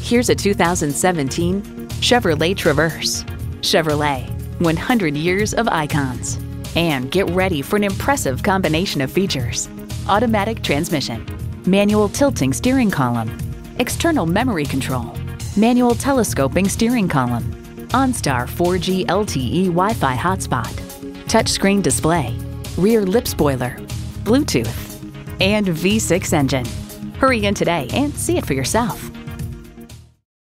Here's a 2017 Chevrolet Traverse. Chevrolet, 100 years of icons. And get ready for an impressive combination of features: automatic transmission, manual tilting steering column, external memory control, manual telescoping steering column, OnStar 4G LTE Wi-Fi hotspot, touchscreen display, rear lip spoiler, Bluetooth, and V6 engine. Hurry in today and see it for yourself.